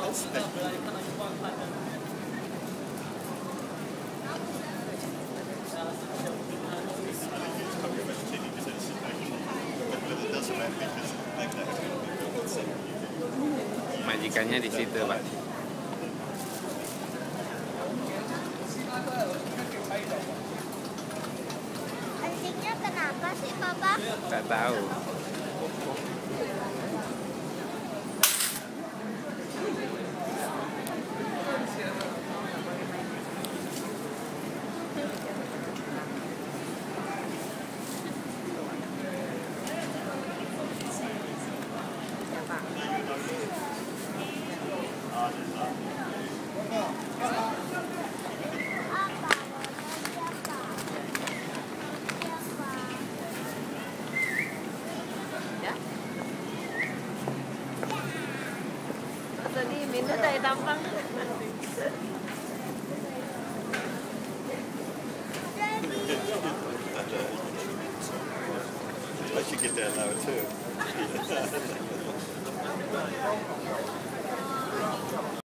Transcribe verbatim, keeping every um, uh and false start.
Majikannya di situ, Pak. Anjingnya kenapa sih, Papa? Nggak tahu. Tadi minta dari tampang. I should get that now too.